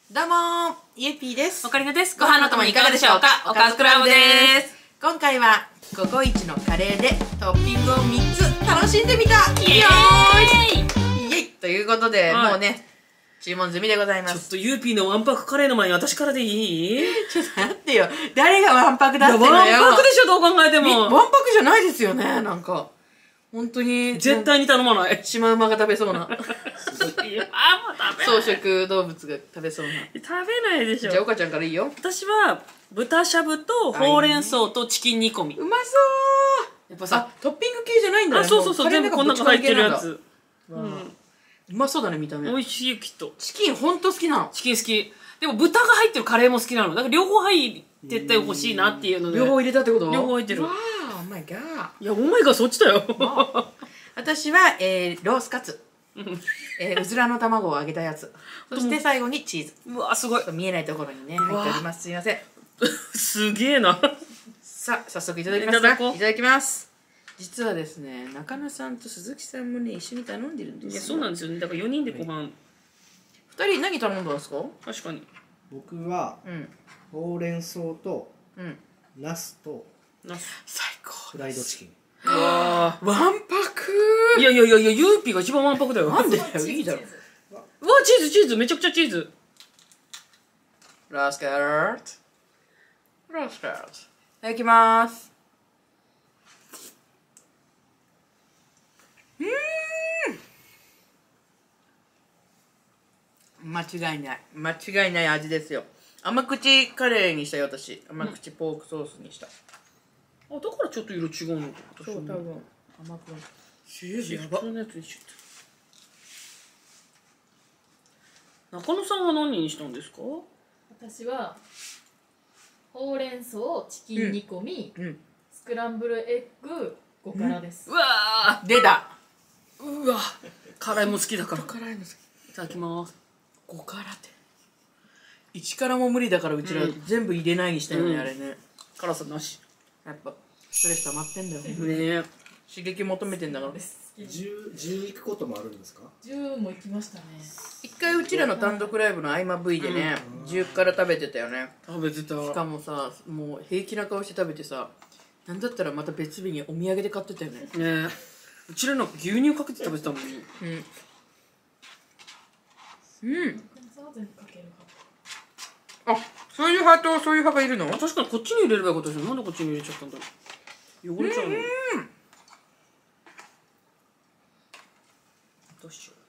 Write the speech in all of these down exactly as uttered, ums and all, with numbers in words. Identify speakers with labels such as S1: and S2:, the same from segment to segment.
S1: どうもー、ゆうぴーです。
S2: オカリナです。ご飯の友いかがでしょうか。おかずクラブです。
S1: 今回はココイチのカレーでトッピングをみっつ楽しんでみた。
S2: イエーイ
S1: イエイということで、
S2: はい
S1: もうね、注文済みでございま
S2: ちょっ
S1: す。
S2: とユーピーのわんぱくカレーの前に私からでいい？
S1: ちょっと待ってよ。誰がわんぱくだって
S2: いや、
S1: のよ。
S2: わんぱくでしょ、どう考えても。
S1: みわんぱくじゃないですよね、なんか。本当に。
S2: 絶対に頼まない。
S1: シマウマが食べそうな。
S2: いや、あんま食べない。
S1: 草食動物が食べそうな。
S2: 食べないでしょ。
S1: じゃあ、岡ちゃんからいいよ。
S2: 私は、豚しゃぶとほうれん草とチキン煮込み。
S1: うまそう
S2: やっぱさ、
S1: あ、トッピング系じゃないんだね。
S2: あ、そうそうそう、全部こん中入ってるや
S1: う
S2: つ。うん。
S1: ん。うまそうだね、見た目。
S2: 美味しい、きっと。
S1: チキンほんと好きなの。
S2: チキン好き。でも豚が入ってるカレーも好きなの。だから両方入っててほしいなっていうので。
S1: 両方入れたってこと？
S2: 両方入ってる。
S1: わー、お前が。
S2: いや、お前がそっちだよ。
S1: 私は、えー、ロースカツ。えー、うずらの卵を揚げたやつ。そして最後にチーズ。
S2: うわ、すごい。
S1: 見えないところにね、入っております。すいません。
S2: すげえな。
S1: さあ、早速いただきますか。
S2: いただこう
S1: いただきます。実はですね、中野さんと鈴木さんもね、一緒に頼んでるんですよ。
S2: いや、そうなんですよね。だからよにんでご飯。
S1: 二人何頼んだんですか？
S2: 確かに。
S3: 僕は
S1: うん。
S3: ほうれん草と
S1: うん。
S3: ナスと
S2: なす。
S1: 最高。
S3: フライドチキン。
S2: うわ
S1: わんぱく
S2: ー。いやいやいやいや、ユーピーが一番わんぱくだよ。
S1: なんでだよ、いいだろ。
S2: うわ、チーズチーズ、めちゃくちゃチーズ。
S1: ラスカート。ラスカート。いただきます。うーん。間違いない。間違いない味ですよ。甘口カレーにしたよ、私。甘口ポークソースにした。
S2: あ、だからちょっと色違うのか。
S1: そう、多分。甘く。
S2: チーズやば。普通のやつにしちゃった。中野さんは何にしたんですか？
S4: 私はほうれん草チキン煮込み、
S1: うん。
S4: スクランブルエッグごからです、
S2: うわ
S1: 出た。
S2: ー。うわ。辛いも好きだから。
S1: 辛いの好き。
S2: いただきます。
S1: ごからっていちからも無理だからうちら
S2: うん
S1: 全部入れないにしたよね、
S2: うん
S1: あれね。
S2: 辛さなし。
S1: やっぱストレス溜まってんだよ、
S2: ねえ。
S1: 刺激求めてんだから。
S4: です
S3: 十十行くこともあるんですか？
S4: じゅうも行きましたね。
S1: 一回うちらの単独ライブの合間 V でね、じゅうから食べてたよね。
S2: 食べてた。
S1: しかもさ、もう平気な顔して食べてさ、なんだったらまた別日にお土産で買ってたよね。
S2: ねえ。うちらなんか牛乳かけて食べてたもんね。
S1: うんうん。
S4: さあ全部かける
S1: あ、そういう派とそういう派がいるの？
S2: あ、確かにこっちに入れればよかったですよ。なんでこっちに入れちゃったんだろう。汚れちゃうの。どうしよ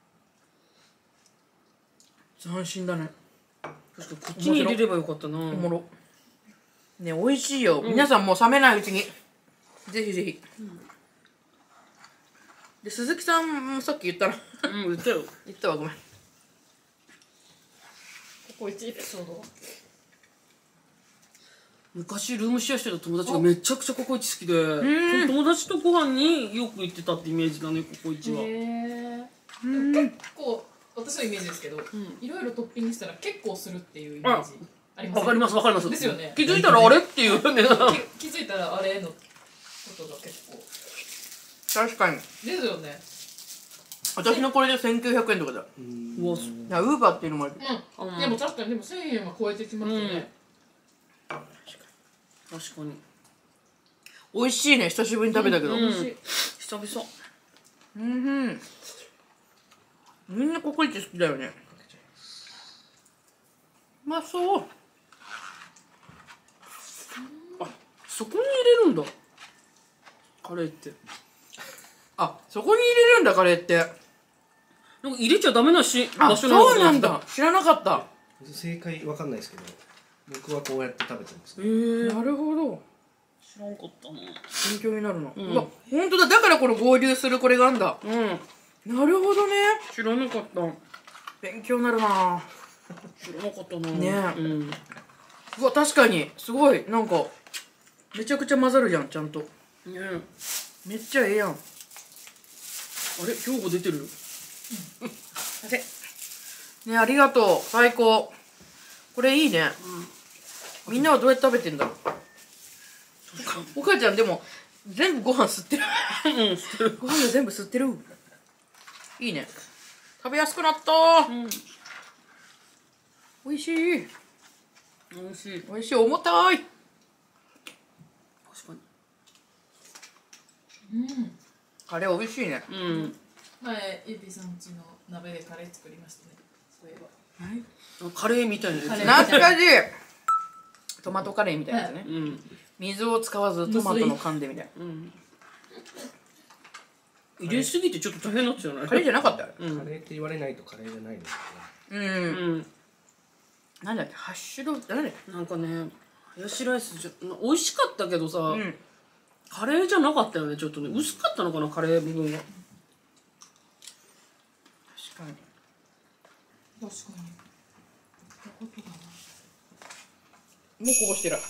S1: 斬新だね。
S2: う。確かにこっちに入れればよかったな。
S1: おもろ。ね、美味しいよ。皆さんもう冷めないうちに。ぜひぜひ。で、鈴木さんもさっき言ったら、
S2: うん、言ったよ。
S1: 言ったわ、ごめん。
S4: ココイチエピソード。
S2: 昔ルームシェアしてた友達がめちゃくちゃココイチ好きで、
S1: ん
S2: 友達とご飯によく行ってたってイメージだね、ココイチは。
S4: へえ。結構私のイメージですけど、いろいろトッピングしたら結構するっていうイメージあります。
S2: わかりますわかります。
S4: ですよね
S2: 気づいたらあれっていうね。
S4: 気づいたらあれのことが結構
S1: 確かに。
S4: ですよね。
S1: 私のこれでせんきゅうひゃくえんとかだ。
S2: うわ、す
S1: ウーバーっていうのもある。
S4: うん。
S2: うん
S4: でも確かにでもせんえんは超えてきますよね。
S2: 確かに。
S1: 美味しいね、久しぶりに食べたけど。
S2: う
S1: うんん。
S2: 久々。
S1: うん。みんなココイチ好きだよね。うまそう。
S2: あ、そこに入れるんだ。カレーって。
S1: あ、そこに入れるんだ、カレーって。
S2: なんか入れちゃダメなし
S1: あ、
S2: 場所なのか
S1: そうなんだ。知らなかった。
S3: 正解わかんないですけど、僕はこうやって食べてます
S2: へ
S3: ね。
S2: え。
S1: なるほど。
S2: 知らんかったな。
S1: 勉強になるな。
S2: ん
S1: うわ、ほんとだ。だからこの合流するこれがあんだ。
S2: うん。
S1: なるほどね。
S2: 知らなかった。
S1: 勉強になるな。
S2: 知らなかったな。
S1: ねえ
S2: うん。
S1: うわ、確かに。すごい。なんか、めちゃくちゃ混ざるじゃん、ちゃんと。
S2: ねえ。
S1: めっちゃええやん。
S2: あれ、兵庫出てる。
S1: ね、ありがとう。最高。これいいね。みんなはどうやって食べてんだろう。お母ちゃんでも全部ご飯吸ってる。
S2: うん、知ってる。
S1: ご飯が全部吸ってる。いいね。食べやすくなった。
S2: うん。
S1: 美味しい
S2: 美味しい。
S1: 美味しい。重たい。
S2: 確か
S4: うん
S1: カレー美味しいね。
S2: に。うん。
S4: 前ゆぴさん家の鍋でカレー作りましたね。そういえば
S2: カレーみたいなやつ。
S4: カレー
S1: 懐かしい。トマトカレーみたいなやつね。
S2: うん。
S1: 水を使わずトマトの缶でみたいな。
S2: うん。入れすぎてちょっと大変になっちゃうね。
S1: カレーじゃなかったあれ。
S2: うん。
S3: カレーって言われないとカレーじゃないんです
S1: うん。
S2: うん。
S1: なんだっけ、ハッシュド、なんだっけ。
S2: なんかね、ハヤシライスじゃ美味しかったけどさ、
S1: うん。
S2: カレーじゃなかったよね。ちょっとね、薄かったのかな、カレー部分が。
S1: 確かに。
S4: 確かにったことがない
S1: もうこぼしてる。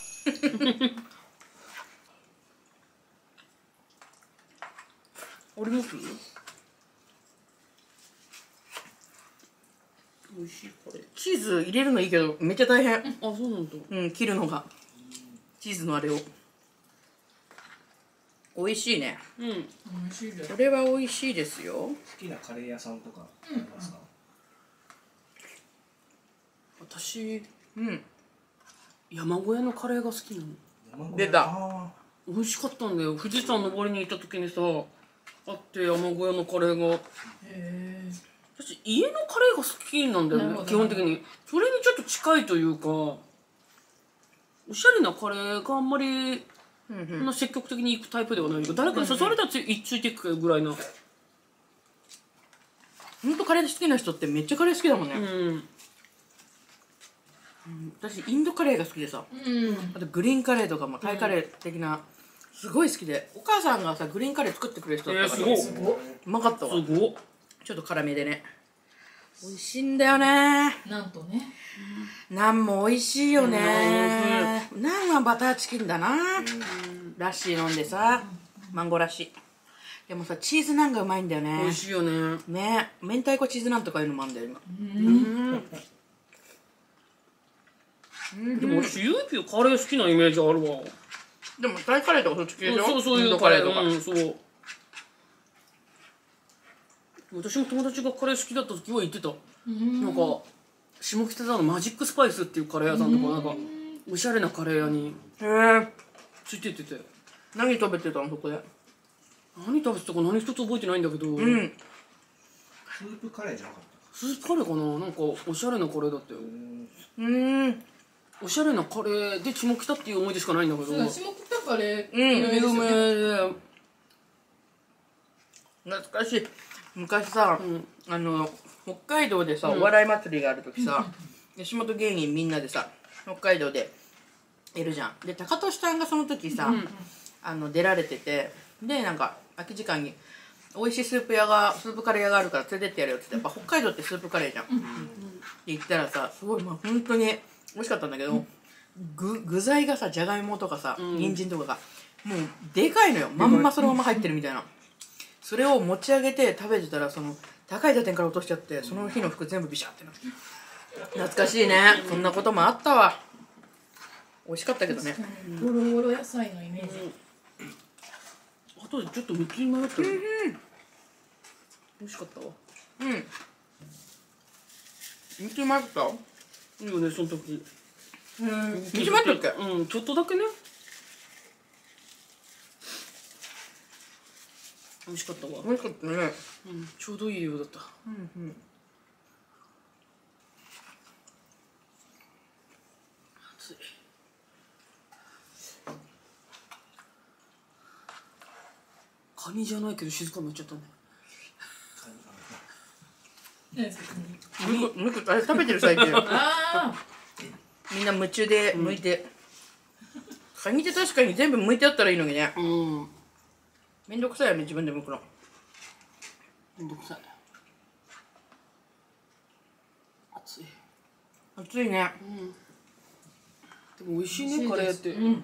S2: あります？美味しいカレー。
S1: チーズ入れるのいいけどめっちゃ大変。
S2: あ、そうなんだ。
S1: うん、切るのが。チーズのあれを。美味しいね。
S2: うん。
S4: 美味しいです
S1: これは美味しいですよ。
S3: 好きなカレー屋さんとかありますか？
S2: 私、
S1: うん。
S2: 山小屋のカレーが好きなの。
S3: 山小屋
S1: 出た
S3: あ
S2: 美味しかったんだよ。富士山登りに行った時にさ、あって山小屋のカレーが。
S4: へえ
S2: 私、家のカレーが好きなんだよね、
S4: なるほど
S2: 基本的に。それにちょっと近いというか、おしゃれなカレーがあんまり、
S1: うんうん
S2: そんな積極的に行くタイプではないけど、誰かに誘われたらついついていくぐらいな。
S1: ほんとカレー好きな人ってめっちゃカレー好きだもんね。
S2: うん。
S1: 私インドカレーが好きでさ、
S4: うん
S1: あとグリーンカレーとかもタイカレー的な、すごい好きで、お母さんがさグリーンカレー作ってくれる人だったから、
S2: えーす
S4: すごいう
S1: まかったわ。
S2: すごっ。
S1: ちょっと辛めでね、美味しいんだよね。
S4: なんとね
S1: ナンも美味しいよね。
S2: う
S1: ナンはバターチキンだな、ラッシー飲んでさ、マンゴーラッシーでもさ、チーズナンがうまいんだよね。
S2: 美味しいよね。
S1: ね、明太子チーズナンとかいうのもあるんだよ今。
S2: でも私、ユーピーカレー好きなイメージあるわ。
S1: でもタイカレーとかそっち系でしょ。
S2: そうそういう
S1: インドカレーとか、
S2: うん、そう。私も友達がカレー好きだった時は言ってた。なんか、下北沢のマジックスパイスっていうカレー屋さんとか、なんか、おしゃれなカレー屋に
S1: へえ。
S2: ついてってて。
S1: 何食べてたのそこで。
S2: 何食べてたか何一つ覚えてないんだけど、
S1: うん。
S3: スープカレーじゃなかった
S2: スープカレーかな、なんかおしゃれなカレーだったよ。
S1: うーん。
S2: おしゃれなカレーで下北っていう思い出しかないんだけど、
S4: そうだ下北カレー
S1: うん
S4: 有名です
S2: 有名
S4: よね
S2: で、
S1: 懐かしい。昔さ、
S2: うん
S1: あの北海道でさ、お笑い祭りがある時さ、吉本芸人みんなでさ北海道でいるじゃん。で高俊さんがその時さ、
S2: うん
S1: あの出られてて、でなんか空き時間に美味しいスープ屋がスープカレー屋があるから連れてってやるよって言って、やっぱ北海道ってスープカレーじゃん、って言ったらさ、すごいまあ本当に美味しかったんだけど、具具材がさ、じゃがいもとかさ、
S2: ん
S1: 人参とかがもうでかいのよ。まんまそのまま入ってるみたいな。それを持ち上げて食べてたら、その高い打点から落としちゃって、その日の服全部ビシャってなって、懐かしいね。そんなこともあったわ。美味しかったけどね。
S4: ゴロゴロ野菜のイメージ
S2: あとでちょっと見切り迷ったよ、美味しかったわ。
S1: うん。見てました？
S2: いいよね、その時。
S1: うん。見てましたっけ？
S2: うん、ちょっとだけね。美味しかったわ。
S1: 美味しかったね。
S2: うん、ちょうどいい量だった。
S1: うんうん。
S2: 熱い。カニじゃないけど静かになっちゃったね。
S4: 何ですか
S1: むくむくあれ食べてる最中。
S4: あ
S1: みんな夢中で剥いて。カニって確かに全部剥いてあったらいいのにね。
S2: うん。
S1: めんどくさいよね、自分で剥くの。
S2: めんどくさい。熱い。
S1: 熱いね。
S2: でも美味しいね、カレーって。
S4: うん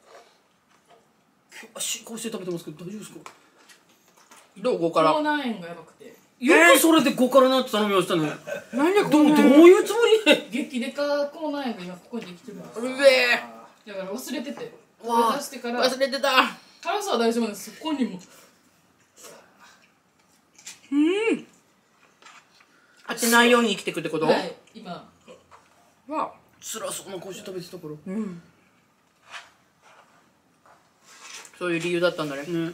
S2: 進行して食べてますけど大丈夫ですか？
S1: どうごから。
S4: 口内炎がやばくて
S2: よくそれでごからなって頼みましたね。
S1: 何で
S2: どうどう
S1: こんな。
S2: いうつもり？
S4: 激デカ口内炎が今ここにできてるんです
S1: うえ
S4: だから忘れてて
S1: わあ
S4: 出してから
S1: 忘れてた。
S4: 辛さは大丈夫ですそこにも
S1: 当てないように生きてくってこと？
S4: はい今
S1: わあ
S2: 辛そうな顔して食べてたから
S1: うんそういう理由だったんだね
S2: ね。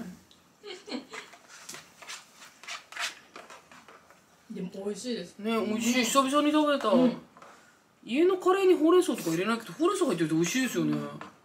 S4: でも美味しいです
S2: ね、美味しい。久々に食べた、家のカレーにほうれん草とか入れないけどほうれん草入ってると美味しいですよね、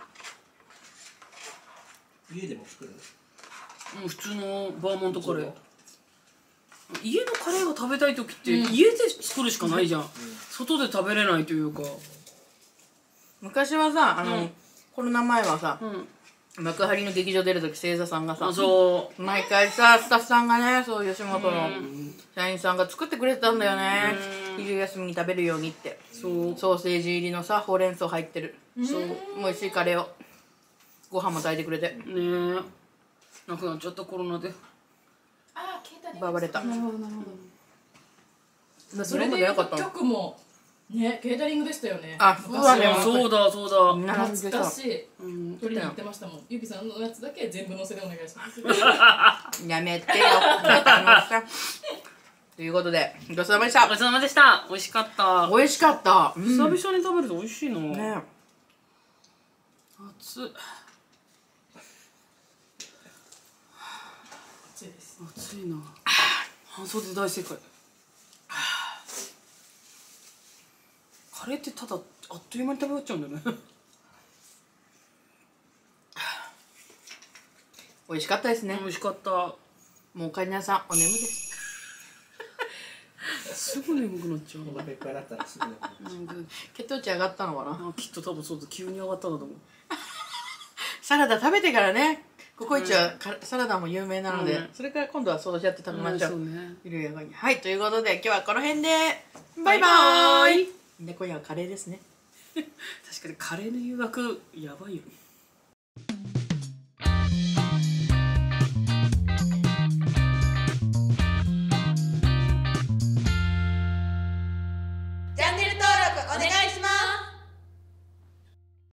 S3: 家でも作る
S2: うん、普通のバーモントカレー。家のカレーが食べたい時って
S4: うん
S2: 家で作るしかないじゃん、外で食べれないというか。
S1: 昔はさあの、
S2: うん
S1: コロナ前はさ
S2: うん
S1: 幕張の劇場出る時星座さんがさ
S2: あ、そ
S1: 毎回さスタッフさんがねそう吉本の
S2: うん
S1: 社員さんが作ってくれてたんだよね
S2: うん
S1: 昼休みに食べるようにって
S2: うそう
S1: ソーセージ入りのさほうれん草入ってる
S2: そう
S1: 美味しいカレーをご飯も炊いてくれて
S2: ねえ、なくなっちゃったコロナで。
S4: あー携帯
S1: 奪われた
S4: なるほどなるほどそ
S1: それ
S4: れで
S1: でよかったの
S4: 曲もねケータリングでしたよね
S1: あそうだね
S2: あ、そうだそうだ、
S1: 並んで
S4: 懐か
S1: さ
S4: しい
S2: うん、
S4: 取りに行ってましたもんゆきさんのやつだけ全部乗せでお願いします
S1: やめてよあのさということでごちそうさまでした
S2: ごちそうさまでした。美味しかった。
S1: 美味しかった、うん、
S2: 久々に食べると美味しいな、
S1: ね
S2: 熱い
S4: 熱いです
S2: 熱いな。半袖大正解。カレーってただあっという間に食べ終わっちゃうんだよね
S1: 美味しかったですね
S2: 美味しかった。
S1: もうおかえりなさんお眠です
S2: すぐ眠くなっちゃう
S3: お腹いっぱいだったらすぐに
S2: なんか
S1: 血糖値上がったのかな
S2: あきっと多分そうだ、急に上がったんだと思う。
S1: サラダ食べてからねココイチはかサラダも有名なので、
S2: うん
S1: それから今度はそうやって食べましょう、
S2: そうね。
S1: 緩やかにはいということで今日はこの辺でバイバ
S2: バイバ
S1: ーイ
S2: イ
S1: で今夜はカレーですね
S2: 確かにカレーの誘惑やばいよね。